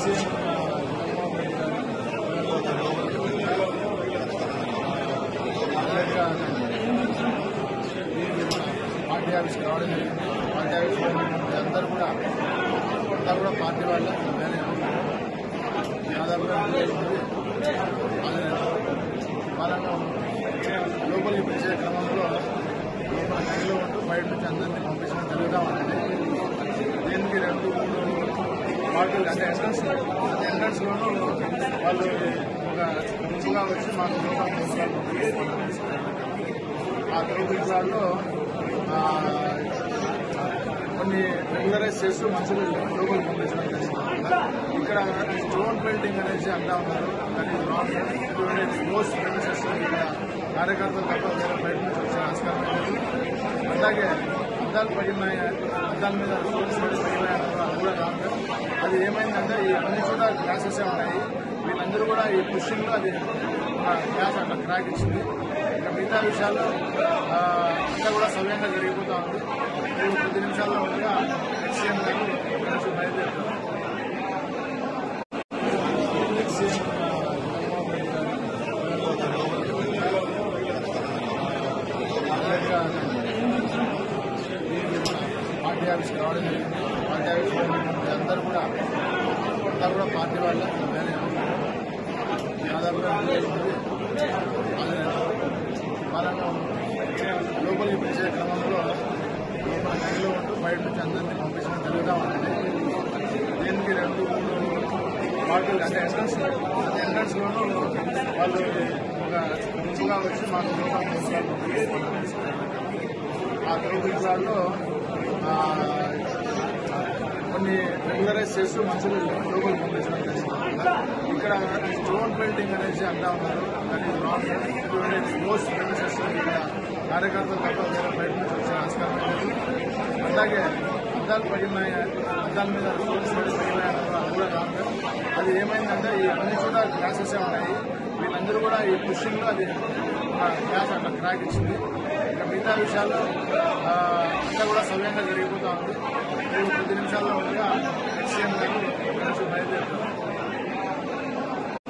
Party ఆఫీస్కి రావడం జరిగింది. పార్టీ ఆఫీస్లో అందరూ కూడా పార్టీ వాళ్ళు దాదాపుగా వాళ్ళను లోపలికి పిలిచే క్రమంలో లోపల గదిలో ఉంటూ బయట నుంచి అందరినీ పంపించడం జరుగుతూ ఉంటుంది. దీనికి 2-3 పార్టీలు అంటే ఎంట్రన్స్లోనూ వాళ్ళు ఒక గుంపుగా వచ్చి మాకు ఆ గ్రూపులలో కొన్ని రెగ్యులరైజ్ చేస్తూ మనుషులు లోపలికి పంపించడం జరిగింది. ఇక్కడ స్టోన్ పెయింటింగ్ అనేసి అంటా ఉన్నారు. కానీ మోస్ట్ ప్రెమిసెస్ ఇక్కడ కార్యకర్తలు తప్ప వేరే బయట నుంచి వచ్చే ఆస్కారం లేదు. అలాగే అద్దాలు పడినాయి, అద్దాల మీద స్టోన్స్ పడిపోయినాయన్నారు. అది కూడా కాదు. అది ఏమైందంటే ఈ అన్ని చోట గ్లాసెస్ ఉన్నాయి. వీళ్ళందరూ కూడా ఈ పుషింగ్లో అది గ్లాస్ అట్లా క్రాక్ ఇచ్చింది. ఇంకా మిగతా విషయాల్లో అంతా కూడా సవ్యంగా జరిగిపోతూ ఉంది. మేము కొద్ది నిమిషాల్లో ఉండగా సీఎం గారు నుంచి బయలుదేరుతారు. పార్టీ ఆఫీస్కి రావడం జరిగింది. పార్టీ ఆఫీస్లో అందరూ కూడా పార్టీ వాళ్ళు దాదాపుగా వాళ్ళను లోపలికి పిలిచే క్రమంలో లోపల గదిలో ఉంటూ బయట నుంచి అందరినీ పంపించడం జరుగుతూ ఉంటుంది. దీనికి 2-3 పార్టీలు అంటే ఎంట్రన్స్లోనూ వాళ్ళు ఒక గుంపుగా వచ్చి మాకు ఆ గ్రూపులలో కొన్ని రెగ్యులరైజ్ చేస్తూ మనుషులు లోపలికి పంపించడం జరిగింది. ఇక్కడ స్టోన్ పెయింటింగ్ అనేసి అంటా ఉన్నారు. కానీ మోస్ట్ ప్రెమిసెస్ ఇక్కడ కార్యకర్తలు తప్ప వేరే బయట నుంచి వచ్చే ఆస్కారం లేదు. అలాగే అద్దాలు పడినాయి, అద్దాల మీద స్టోన్స్ పడిపోయినాయన్నారు. అది కూడా కాదు. అది ఏమైందంటే ఈ అన్ని చోట గ్లాసెస్ ఉన్నాయి. వీళ్ళందరూ కూడా ఈ పుషింగ్లో అది గ్లాస్ అట్లా క్రాక్ ఇచ్చింది. ఇంకా మిగతా విషయాల్లో అంతా కూడా సవ్యంగా జరిగిపోతూ ఉంది. మేము కొద్ది నిమిషాల్లో ఉండగా సీఎం గారు నుంచి బయలుదేరుతారు.